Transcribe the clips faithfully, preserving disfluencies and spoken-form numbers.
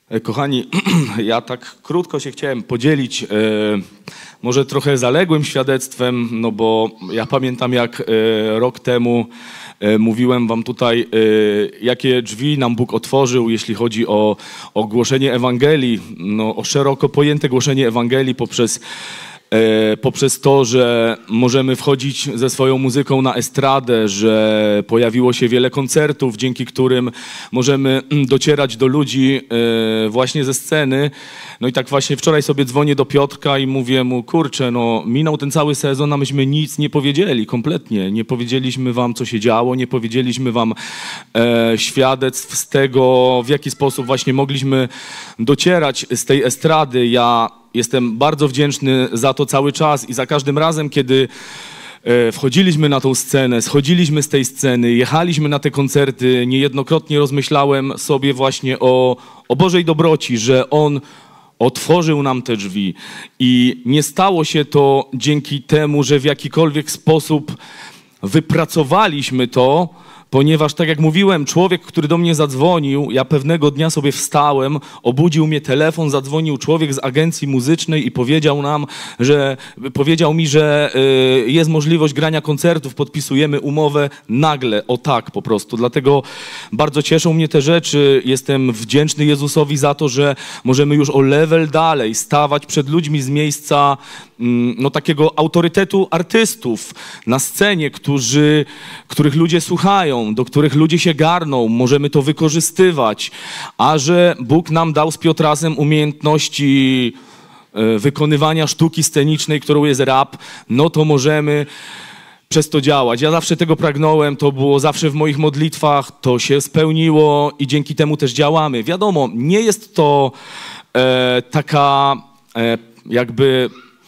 Kochani, ja tak krótko się chciałem podzielić, e, może trochę zaległym świadectwem, no bo ja pamiętam, jak e, rok temu e, mówiłem wam tutaj, e, jakie drzwi nam Bóg otworzył, jeśli chodzi o, o głoszenie Ewangelii, no, o szeroko pojęte głoszenie Ewangelii poprzez poprzez to, że możemy wchodzić ze swoją muzyką na estradę, że pojawiło się wiele koncertów, dzięki którym możemy docierać do ludzi właśnie ze sceny. No i tak właśnie wczoraj sobie dzwonię do Piotrka i mówię mu, kurczę, no minął ten cały sezon, a myśmy nic nie powiedzieli, kompletnie. Nie powiedzieliśmy wam, co się działo, nie powiedzieliśmy wam e, świadectw z tego, w jaki sposób właśnie mogliśmy docierać z tej estrady. Ja jestem bardzo wdzięczny za to cały czas i za każdym razem, kiedy wchodziliśmy na tą scenę, schodziliśmy z tej sceny, jechaliśmy na te koncerty, niejednokrotnie rozmyślałem sobie właśnie o, o Bożej dobroci, że On otworzył nam te drzwi i nie stało się to dzięki temu, że w jakikolwiek sposób wypracowaliśmy to, ponieważ, tak jak mówiłem, człowiek, który do mnie zadzwonił, ja pewnego dnia sobie wstałem, obudził mnie telefon, zadzwonił człowiek z agencji muzycznej i powiedział nam, że powiedział mi, że y, jest możliwość grania koncertów, podpisujemy umowę nagle, o tak po prostu. Dlatego bardzo cieszą mnie te rzeczy. Jestem wdzięczny Jezusowi za to, że możemy już o level dalej stawać przed ludźmi z miejsca mm, no, takiego autorytetu artystów na scenie, którzy, których ludzie słuchają, do których ludzie się garną, możemy to wykorzystywać, a że Bóg nam dał z Piotrasem umiejętności e, wykonywania sztuki scenicznej, którą jest rap, no to możemy przez to działać. Ja zawsze tego pragnąłem, to było zawsze w moich modlitwach, to się spełniło i dzięki temu też działamy. Wiadomo, nie jest to e, taka e, jakby,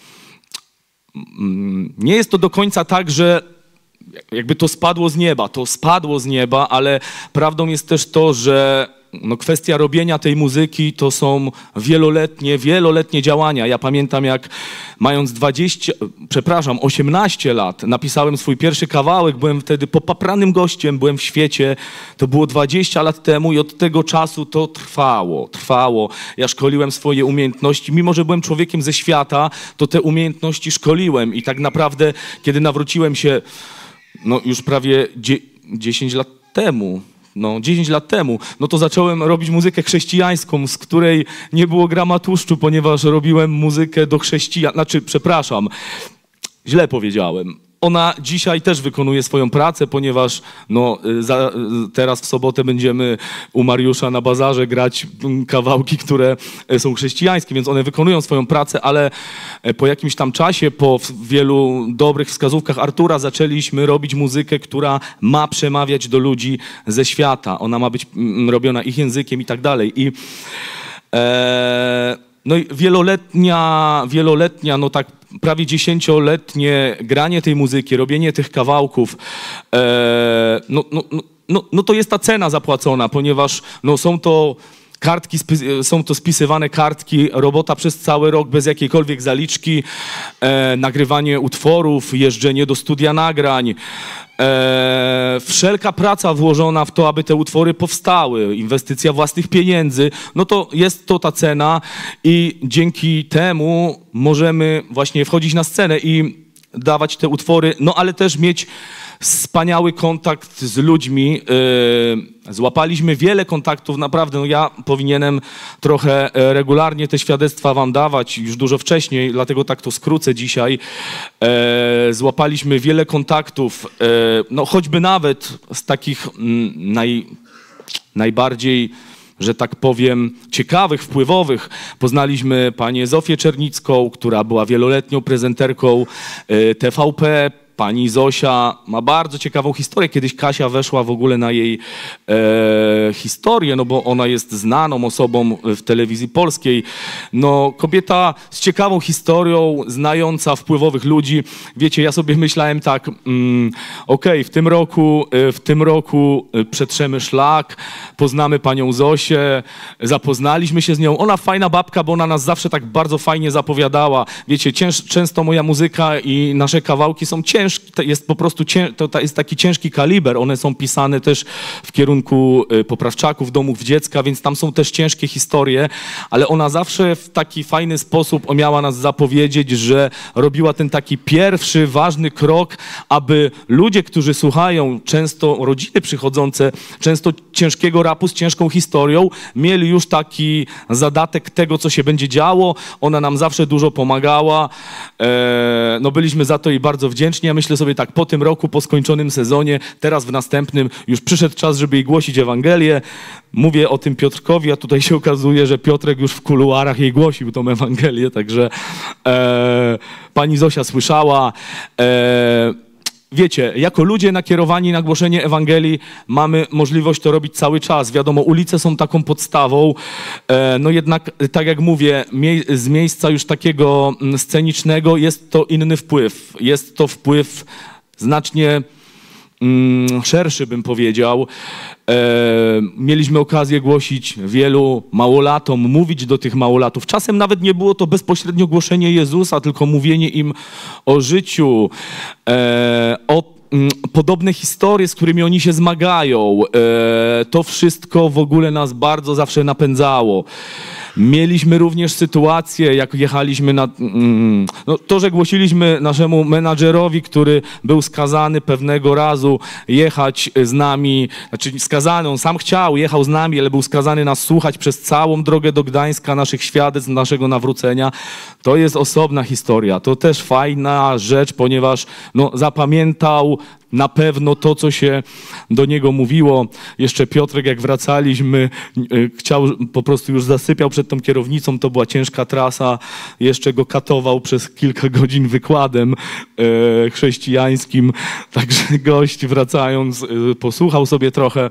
mm, nie jest to do końca tak, że jakby to spadło z nieba, to spadło z nieba, ale prawdą jest też to, że no kwestia robienia tej muzyki to są wieloletnie, wieloletnie działania. Ja pamiętam, jak mając dwadzieścia, przepraszam, osiemnaście lat, napisałem swój pierwszy kawałek, byłem wtedy popapranym gościem, byłem w świecie, to było dwadzieścia lat temu i od tego czasu to trwało, trwało. Ja szkoliłem swoje umiejętności, mimo że byłem człowiekiem ze świata, to te umiejętności szkoliłem i tak naprawdę, kiedy nawróciłem się, no już prawie dziesięć lat temu, no dziesięć lat temu, no to zacząłem robić muzykę chrześcijańską, z której nie było grama tłuszczu, ponieważ robiłem muzykę do chrześcijan, znaczy, przepraszam, źle powiedziałem. Ona dzisiaj też wykonuje swoją pracę, ponieważ no, za, teraz w sobotę będziemy u Mariusza na bazarze grać kawałki, które są chrześcijańskie, więc one wykonują swoją pracę, ale po jakimś tam czasie, po wielu dobrych wskazówkach Artura zaczęliśmy robić muzykę, która ma przemawiać do ludzi ze świata. Ona ma być robiona ich językiem i tak dalej. I e, no i wieloletnia, wieloletnia, no tak prawie dziesięcioletnie granie tej muzyki, robienie tych kawałków, e, no, no, no, no to jest ta cena zapłacona, ponieważ no, są to kartki, są to spisywane kartki, robota przez cały rok bez jakiejkolwiek zaliczki, e, nagrywanie utworów, jeżdżenie do studia nagrań, e, wszelka praca włożona w to, aby te utwory powstały, inwestycja własnych pieniędzy, no to jest to ta cena i dzięki temu możemy właśnie wchodzić na scenę i dawać te utwory, no ale też mieć wspaniały kontakt z ludźmi. Yy, złapaliśmy wiele kontaktów, naprawdę. No ja powinienem trochę regularnie te świadectwa wam dawać, już dużo wcześniej, dlatego tak to skrócę dzisiaj. Yy, złapaliśmy wiele kontaktów, yy, no choćby nawet z takich mm, naj, najbardziej, że tak powiem, ciekawych, wpływowych. Poznaliśmy panię Zofię Czernicką, która była wieloletnią prezenterką yy, T V P. Pani Zosia ma bardzo ciekawą historię. Kiedyś Kasia weszła w ogóle na jej e, historię, no bo ona jest znaną osobą w telewizji polskiej. No, kobieta z ciekawą historią, znająca wpływowych ludzi. Wiecie, ja sobie myślałem tak, mm, okej, okay, w tym roku, w tym roku przetrzemy szlak, poznamy panią Zosię, zapoznaliśmy się z nią. Ona fajna babka, bo ona nas zawsze tak bardzo fajnie zapowiadała. Wiecie, cięż, często moja muzyka i nasze kawałki są ciężkie, ciężki, jest po prostu cię, to jest taki ciężki kaliber. One są pisane też w kierunku poprawczaków, domów dziecka, więc tam są też ciężkie historie, ale ona zawsze w taki fajny sposób umiała nas zapowiedzieć, że robiła ten taki pierwszy, ważny krok, aby ludzie, którzy słuchają, często rodziny przychodzące, często ciężkiego rapu z ciężką historią, mieli już taki zadatek tego, co się będzie działo. Ona nam zawsze dużo pomagała. E, no byliśmy za to jej bardzo wdzięczni. Ja myślę sobie tak, po tym roku, po skończonym sezonie, teraz w następnym już przyszedł czas, żeby jej głosić Ewangelię. Mówię o tym Piotrkowi, a tutaj się okazuje, że Piotrek już w kuluarach jej głosił tą Ewangelię, także e, pani Zosia słyszała. E, Wiecie, jako ludzie nakierowani na głoszenie Ewangelii mamy możliwość to robić cały czas. Wiadomo, ulice są taką podstawą, e, no jednak, tak jak mówię, mie z miejsca już takiego scenicznego jest to inny wpływ. Jest to wpływ znacznie mm, szerszy, bym powiedział. E, mieliśmy okazję głosić wielu małolatom, mówić do tych małolatów. Czasem nawet nie było to bezpośrednio głoszenie Jezusa, tylko mówienie im o życiu, e, o m, podobne historie, z którymi oni się zmagają. E, to wszystko w ogóle nas bardzo zawsze napędzało. Mieliśmy również sytuację, jak jechaliśmy na... Mm, no, to, że głosiliśmy naszemu menadżerowi, który był skazany pewnego razu jechać z nami, znaczy skazany, on sam chciał, jechał z nami, ale był skazany nas słuchać przez całą drogę do Gdańska, naszych świadectw, naszego nawrócenia. To jest osobna historia. To też fajna rzecz, ponieważ no, zapamiętał na pewno to, co się do niego mówiło. Jeszcze Piotrek, jak wracaliśmy, chciał, po prostu już zasypiał przed tą kierownicą, to była ciężka trasa, jeszcze go katował przez kilka godzin wykładem e, chrześcijańskim, także gość wracając e, posłuchał sobie trochę.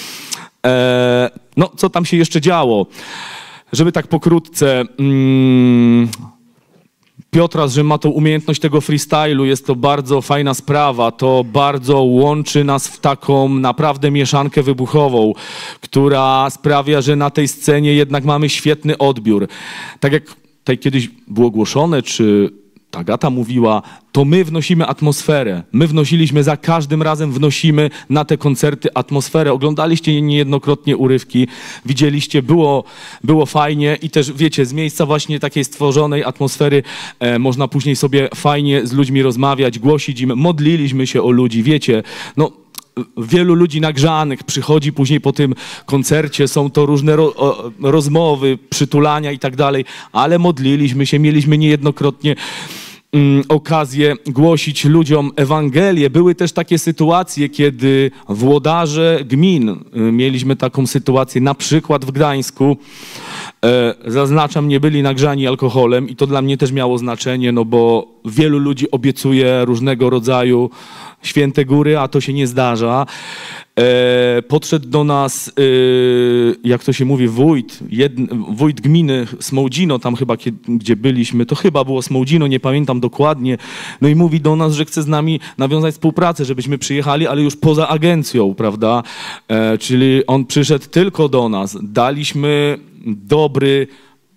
E, no, co tam się jeszcze działo? Żeby tak pokrótce... Mm, Piotra, że ma tą umiejętność tego freestylu, jest to bardzo fajna sprawa, to bardzo łączy nas w taką naprawdę mieszankę wybuchową, która sprawia, że na tej scenie jednak mamy świetny odbiór. Tak jak tutaj kiedyś było głoszone, czy Agata mówiła, to my wnosimy atmosferę. My wnosiliśmy, za każdym razem wnosimy na te koncerty atmosferę. Oglądaliście niejednokrotnie urywki, widzieliście, było, było fajnie i też wiecie, z miejsca właśnie takiej stworzonej atmosfery e, można później sobie fajnie z ludźmi rozmawiać, głosić im, modliliśmy się o ludzi, wiecie, no wielu ludzi nagrzanych przychodzi później po tym koncercie, są to różne ro, o, rozmowy, przytulania i tak dalej, ale modliliśmy się, mieliśmy niejednokrotnie mm, okazję głosić ludziom Ewangelię. Były też takie sytuacje, kiedy włodarze gmin, y, mieliśmy taką sytuację na przykład w Gdańsku, e, zaznaczam, nie byli nagrzani alkoholem i to dla mnie też miało znaczenie, no bo wielu ludzi obiecuje różnego rodzaju święte góry, a to się nie zdarza. E, podszedł do nas, e, jak to się mówi, wójt, jedn, wójt gminy Smołdzino, tam chyba, kiedy, gdzie byliśmy, to chyba było Smołdzino, nie pamiętam dokładnie, no i mówi do nas, że chce z nami nawiązać współpracę, żebyśmy przyjechali, ale już poza agencją, prawda? E, czyli on przyszedł tylko do nas, daliśmy dobry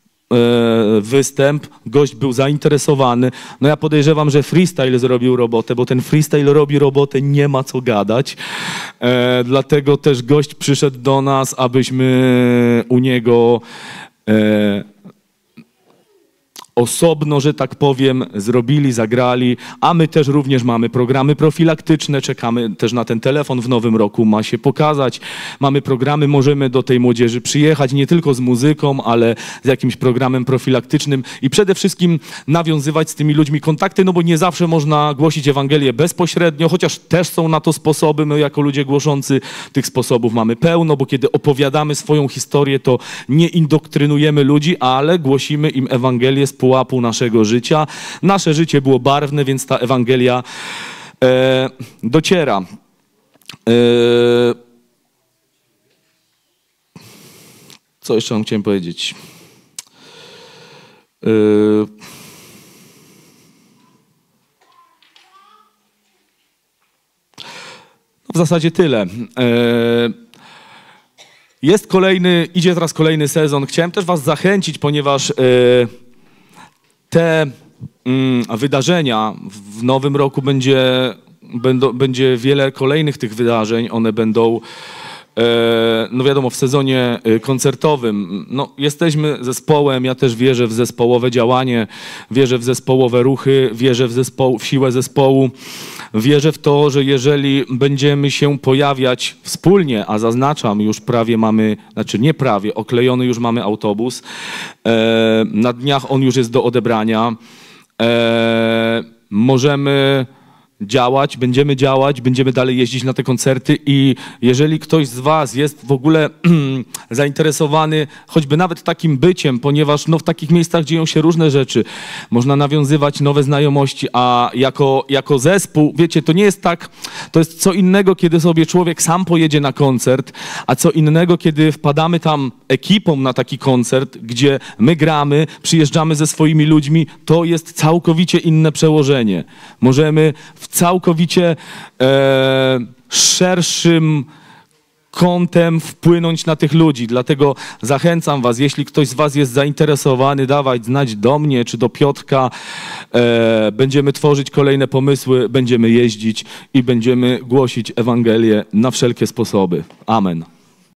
występ, gość był zainteresowany. No ja podejrzewam, że freestyle zrobił robotę, bo ten freestyle robi robotę, nie ma co gadać. E, dlatego też gość przyszedł do nas, abyśmy u niego e, osobno, że tak powiem, zrobili, zagrali, a my też również mamy programy profilaktyczne, czekamy też na ten telefon, w nowym roku ma się pokazać, mamy programy, możemy do tej młodzieży przyjechać, nie tylko z muzyką, ale z jakimś programem profilaktycznym i przede wszystkim nawiązywać z tymi ludźmi kontakty, no bo nie zawsze można głosić Ewangelię bezpośrednio, chociaż też są na to sposoby, my jako ludzie głoszący tych sposobów mamy pełno, bo kiedy opowiadamy swoją historię, to nie indoktrynujemy ludzi, ale głosimy im Ewangelię z pułapu naszego życia. Nasze życie było barwne, więc ta Ewangelia e, dociera. E, co jeszcze wam chciałem powiedzieć? E, w zasadzie tyle. E, jest kolejny, idzie teraz kolejny sezon. Chciałem też was zachęcić, ponieważ e, te mm, wydarzenia. W nowym roku będzie, będą, będzie wiele kolejnych tych wydarzeń. One będą, e, no wiadomo, w sezonie koncertowym. No, jesteśmy zespołem, ja też wierzę w zespołowe działanie, wierzę w zespołowe ruchy, wierzę w, zespoł, w siłę zespołu. Wierzę w to, że jeżeli będziemy się pojawiać wspólnie, a zaznaczam, już prawie mamy, znaczy nie prawie, oklejony już mamy autobus, e, na dniach on już jest do odebrania, e, możemy działać, będziemy działać, będziemy dalej jeździć na te koncerty i jeżeli ktoś z was jest w ogóle zainteresowany choćby nawet takim byciem, ponieważ no, w takich miejscach dzieją się różne rzeczy, można nawiązywać nowe znajomości, a jako, jako zespół, wiecie, to nie jest tak, to jest co innego, kiedy sobie człowiek sam pojedzie na koncert, a co innego, kiedy wpadamy tam ekipą na taki koncert, gdzie my gramy, przyjeżdżamy ze swoimi ludźmi, to jest całkowicie inne przełożenie. Możemy w całkowicie e, szerszym kątem wpłynąć na tych ludzi. Dlatego zachęcam was, jeśli ktoś z was jest zainteresowany, dawać znać do mnie czy do Piotrka. E, będziemy tworzyć kolejne pomysły, będziemy jeździć i będziemy głosić Ewangelię na wszelkie sposoby. Amen.